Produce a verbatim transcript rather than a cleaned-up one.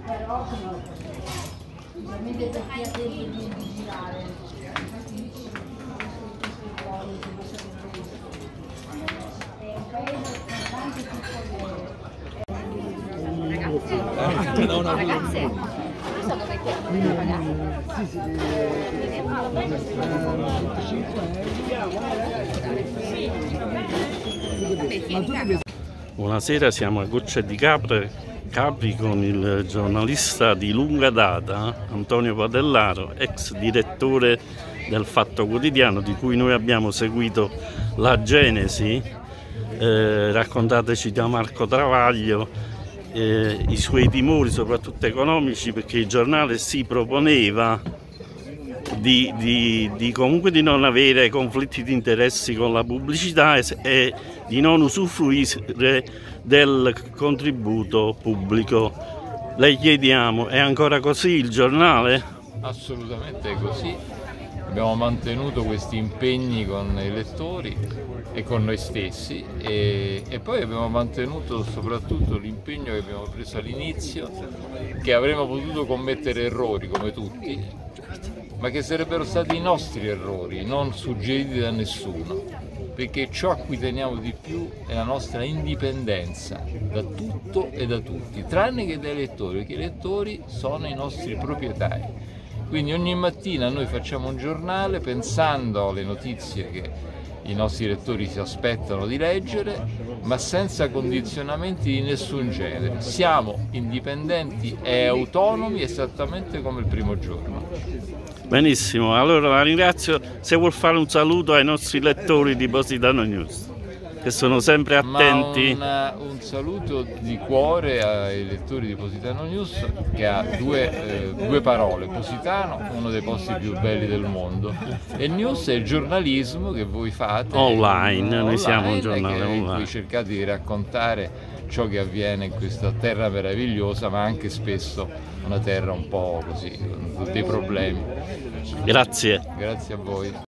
però sicuramente per chi ha tempo di girare, infatti lì ci sono queste cose che non sono preso. È un paese con tante piccole. Ragazzi, no, no, ragazze, non so dove chiamano ragazzi. Sì, sì. Buonasera, siamo a Goccia di Capri, Capri con il giornalista di lunga data Antonio Padellaro, ex direttore del Fatto Quotidiano, di cui noi abbiamo seguito la genesi. Eh, raccontateci da Marco Travaglio eh, i suoi timori, soprattutto economici, perché il giornale si proponeva di, di, di comunque di non avere conflitti di interessi con la pubblicità e, e di non usufruire del contributo pubblico. Lei chiediamo, è ancora così il giornale? Assolutamente così. Abbiamo mantenuto questi impegni con i lettori e con noi stessi e, e poi abbiamo mantenuto soprattutto l'impegno che abbiamo preso all'inizio, che avremmo potuto commettere errori come tutti, ma che sarebbero stati i nostri errori, non suggeriti da nessuno, perché ciò a cui teniamo di più è la nostra indipendenza da tutto e da tutti, tranne che dai lettori, perché i lettori sono i nostri proprietari. Quindi ogni mattina noi facciamo un giornale pensando alle notizie che i nostri lettori si aspettano di leggere, ma senza condizionamenti di nessun genere. Siamo indipendenti e autonomi esattamente come il primo giorno. Benissimo, allora la ringrazio. Se vuol fare un saluto ai nostri lettori di Positano News, che sono sempre attenti. Ma un, un saluto di cuore ai lettori di Positano News, che ha due, eh, due parole: Positano, uno dei posti più belli del mondo, e News è il giornalismo che voi fate online, online, noi siamo un giornale che, online, in cui cercate di raccontare ciò che avviene in questa terra meravigliosa, ma anche spesso una terra un po' così, con dei problemi. Grazie. Grazie a voi.